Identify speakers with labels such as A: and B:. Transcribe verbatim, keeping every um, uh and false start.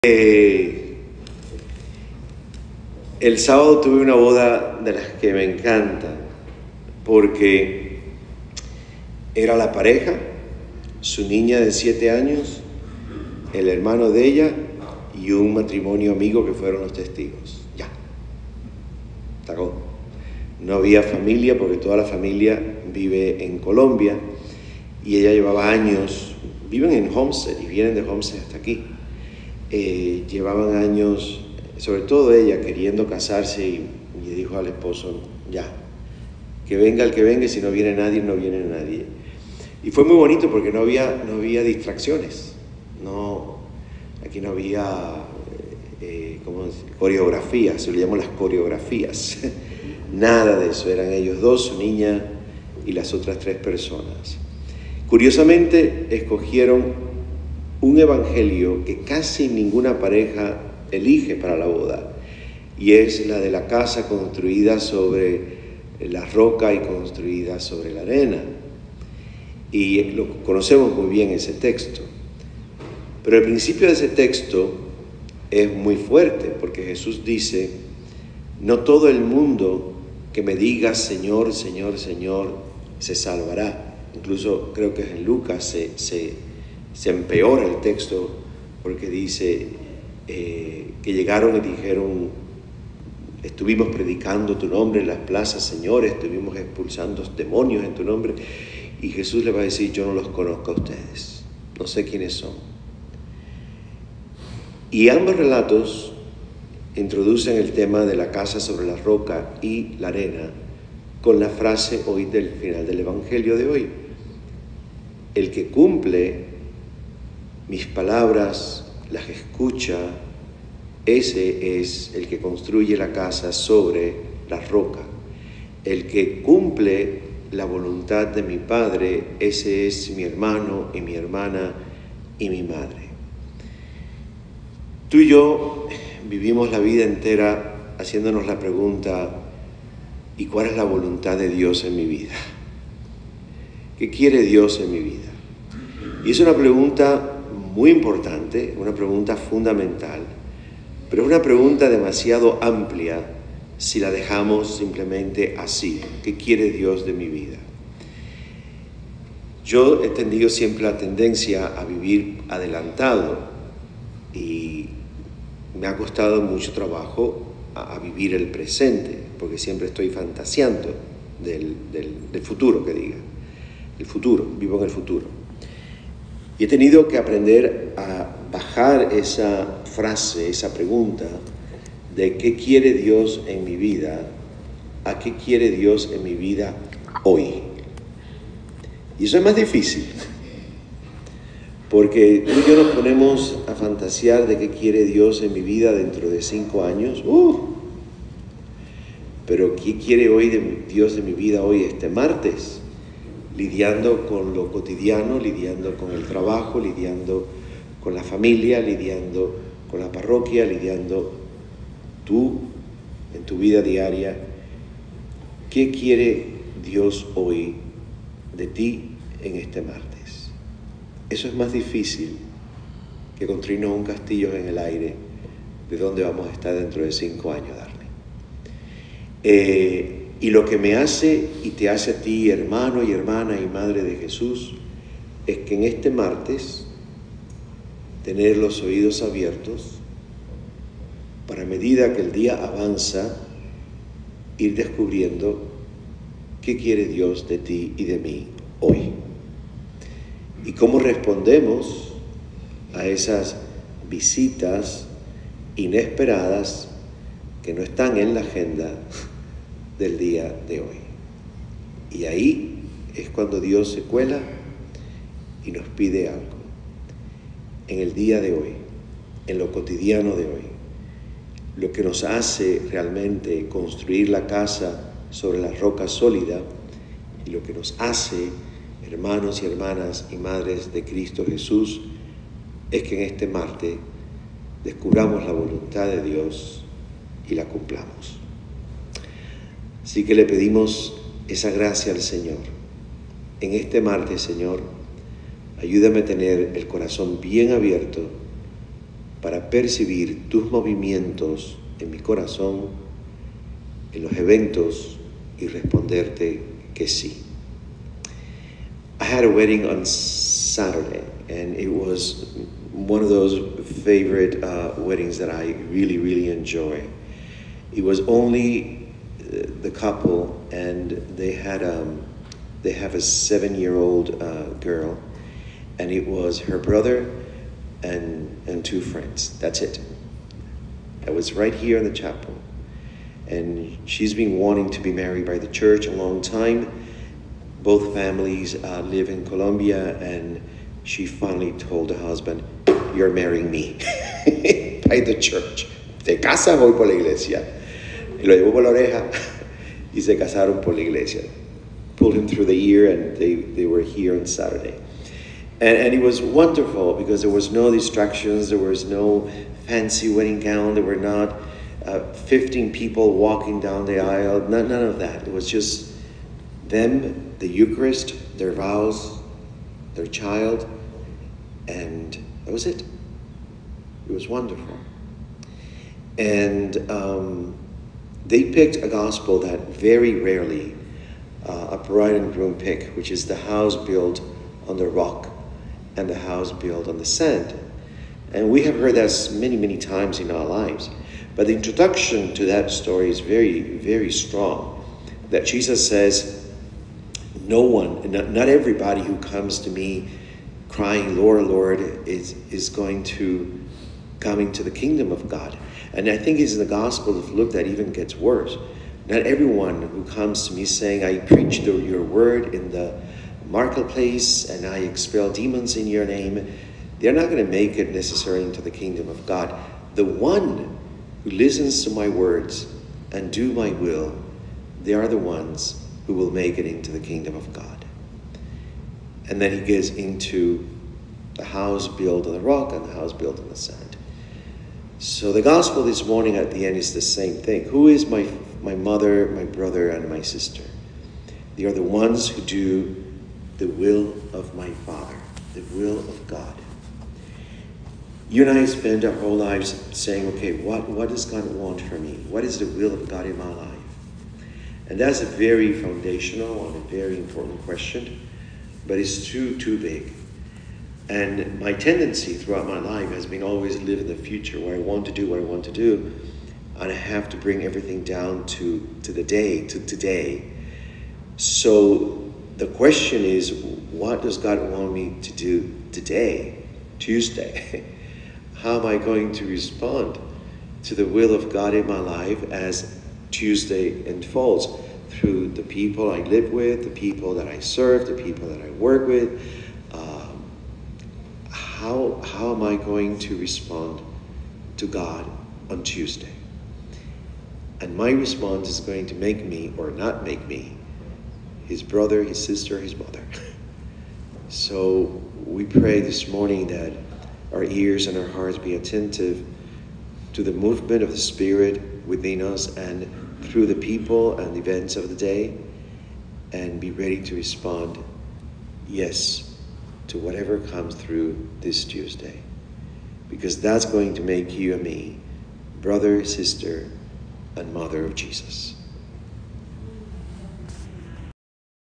A: Eh, el sábado tuve una boda de las que me encantan, porque era la pareja, su niña de siete años, el hermano de ella y un matrimonio amigo que fueron los testigos. Ya, tacó. No había familia porque toda la familia vive en Colombia y ella llevaba años, viven en Homestead y vienen de Homestead hasta aquí. Eh, llevaban años, sobre todo ella, queriendo casarse y, y dijo al esposo, ya, que venga el que venga y si no viene nadie, no viene nadie. Y fue muy bonito porque no había, no había distracciones, no, aquí no había eh, ¿cómo decir? coreografías, se le llaman las coreografías, nada de eso, eran ellos dos, su niña y las otras tres personas. Curiosamente, escogieron un evangelio que casi ninguna pareja elige para la boda, y es la de la casa construida sobre la roca y construida sobre la arena. Y lo conocemos muy bien ese texto. Pero el principio de ese texto es muy fuerte, porque Jesús dice, no todo el mundo que me diga Señor, Señor, Señor, se salvará. Incluso creo que en Lucas se, se Se empeora el texto porque dice eh, que llegaron y dijeron, estuvimos predicando tu nombre en las plazas, Señor, estuvimos expulsando demonios en tu nombre. Y Jesús le va a decir, yo no los conozco a ustedes, no sé quiénes son. Y ambos relatos introducen el tema de la casa sobre la roca y la arena con la frase hoy del final del Evangelio de hoy. El que cumple mis palabras, las escucha, ese es el que construye la casa sobre la roca. El que cumple la voluntad de mi Padre, ese es mi hermano y mi hermana y mi madre. Tú y yo vivimos la vida entera haciéndonos la pregunta, ¿y cuál es la voluntad de Dios en mi vida? ¿Qué quiere Dios en mi vida? Y es una pregunta muy importante, una pregunta fundamental, pero es una pregunta demasiado amplia si la dejamos simplemente así. ¿Qué quiere Dios de mi vida? Yo he tenido siempre la tendencia a vivir adelantado y me ha costado mucho trabajo a, a vivir el presente, porque siempre estoy fantaseando del, del, del futuro, que diga, el futuro, vivo en el futuro. Y he tenido que aprender a bajar esa frase, esa pregunta de qué quiere Dios en mi vida, a qué quiere Dios en mi vida hoy. Y eso es más difícil, porque tú y yo nos ponemos a fantasear de qué quiere Dios en mi vida dentro de cinco años. Uh, pero ¿qué quiere hoy de Dios de mi vida hoy, este martes? Lidiando con lo cotidiano, lidiando con el trabajo, lidiando con la familia, lidiando con la parroquia, lidiando tú en tu vida diaria. ¿Qué quiere Dios hoy de ti en este martes? Eso es más difícil que construirnos un castillo en el aire de donde vamos a estar dentro de cinco años, Darle. Eh, Y lo que me hace y te hace a ti, hermano y hermana y madre de Jesús, es que en este martes tener los oídos abiertos para, a medida que el día avanza, ir descubriendo qué quiere Dios de ti y de mí hoy. Y cómo respondemos a esas visitas inesperadas que no están en la agenda del día de hoy. Y ahí es cuando Dios se cuela y nos pide algo. En el día de hoy, en lo cotidiano de hoy, lo que nos hace realmente construir la casa sobre la roca sólida y lo que nos hace hermanos y hermanas y madres de Cristo Jesús es que en este martes descubramos la voluntad de Dios y la cumplamos. Así que le pedimos esa gracia al Señor. En este martes, Señor, ayúdame a tener el corazón bien abierto para percibir tus movimientos en mi corazón, en los eventos y responderte que sí. I had a wedding on Saturday, and it was one of those favorite uh, weddings that I really, really enjoy. It was only uh, the couple, and they had um, they have a seven-year-old uh, girl, and it was her brother and and two friends. That's it. I was right here in the chapel, and she's been wanting to be married by the church a long time. Both families uh, live in Colombia, and she finally told the husband, "You're marrying me," by the church. Te casas, voy por la iglesia. Y lo llevó por la oreja y se casaron por la iglesia. Pulled him through the ear, and they, they were here on Saturday. And, and it was wonderful because there was no distractions, there was no fancy wedding gown, there were not uh, fifteen people walking down the aisle, none, none of that. It was just them, the Eucharist, their vows, their child, and that was it. It was wonderful. And um, they picked a gospel that very rarely uh, a bride and groom pick, which is the house built on the rock and the house built on the sand. And we have heard that many, many times in our lives. But the introduction to that story is very, very strong. That Jesus says, no one, not, not everybody who comes to me crying, Lord, Lord, is, is going to come into the kingdom of God. And I think it's in the Gospel of Luke that even gets worse. Not everyone who comes to me saying, I preach the, your word in the marketplace and I expel demons in your name, they're not going to make it necessarily into the kingdom of God. The one who listens to my words and do my will, they are the ones who will make it into the kingdom of God. And then he gets into the house built on the rock and the house built on the sand. So the gospel this morning at the end is the same thing. Who is my, my mother, my brother, and my sister? They are the ones who do the will of my Father, the will of God. You and I spend our whole lives saying, okay, what, what does God want from me? What is the will of God in my life? And that's a very foundational and a very important question, but it's too, too big. And my tendency throughout my life has been always live in the future, where I want to do what I want to do, and I have to bring everything down to, to the day, to today. So the question is, what does God want me to do today, Tuesday? How am I going to respond to the will of God in my life as Tuesday unfolds through the people I live with, the people that I serve, the people that I work with? Um, how, how am I going to respond to God on Tuesday? And my response is going to make me or not make me his brother, his sister, his mother. So we pray this morning that our ears and our hearts be attentive to the movement of the Spirit within us and through the people and events of the day, and be ready to respond yes to whatever comes through this Tuesday, because that's going to make you and me brother, sister, and mother of Jesus.